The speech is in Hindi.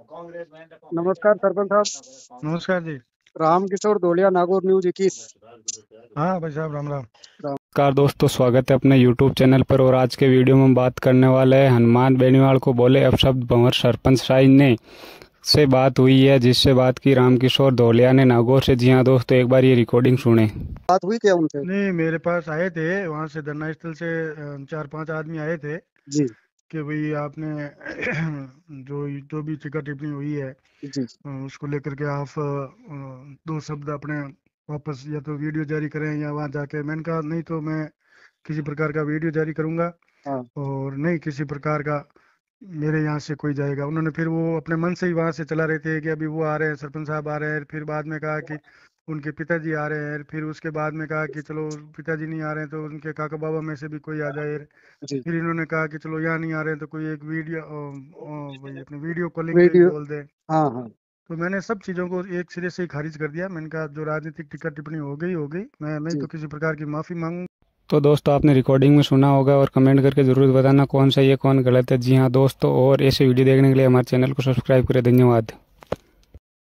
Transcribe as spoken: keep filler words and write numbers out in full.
नमस्कार सरपंच साहब। नमस्कार जी। रामकिशोर धोलिया, नागौर न्यूज इक्कीस। हाँ भाई साहब, राम राम। नमस्कार दोस्तों, स्वागत है अपने यूट्यूब चैनल पर। और आज के वीडियो में हम बात करने वाले हैं हनुमान बेनीवाल को बोले अपशब्द भंवर सरपंच शाहीन ने से बात हुई है, जिससे बात की रामकिशोर धोलिया ने नागौर से। जी हाँ दोस्तों, एक बार ये रिकॉर्डिंग सुने। बात हुई क्या उनसे? नहीं, मेरे पास आए थे वहाँ से, धरना स्थल से अ, चार पांच आदमी आए थे जी कि भाई आपने जो जो भी टीका टिप्पणी हुई है जी अ, उसको लेकर के आप अ, दो शब्द अपने वापस या तो वीडियो जारी करें या वहाँ जाके। मैंने कहा नहीं तो मैं किसी प्रकार का वीडियो जारी करूंगा हाँ और नहीं किसी प्रकार का मेरे यहाँ से कोई जाएगा। उन्होंने फिर वो अपने मन से ही वहां से चला रहे थे कि अभी वो आ रहे हैं, सरपंच साहब आ रहे हैं। फिर बाद में कहा कि उनके पिताजी आ रहे हैं। फिर उसके बाद में कहा कि चलो पिताजी नहीं आ रहे हैं तो उनके काका बाबा में से भी कोई आ जाए। जी फिर इन्होंने कहा कि चलो यहाँ नहीं आ रहे हैं तो कोई एक वीडियो वही अपने वीडियो कॉलिंग पे वीडियो। बोल दे। हाँ हाँ तो मैंने सब चीज़ों को एक सिरे से ही खारिज कर दिया। मैंने कहा जो राजनीतिक टिक्का टिप्पणी हो गई हो गई, मैं नहीं जी। तो किसी प्रकार की माफ़ी मांगू। तो दोस्तों, आपने रिकॉर्डिंग में सुना होगा और कमेंट करके जरूर बताना कौन सही है कौन गलत है। जी हाँ दोस्तों, और ऐसे वीडियो देखने के लिए हमारे चैनल को सब्सक्राइब करें। धन्यवाद।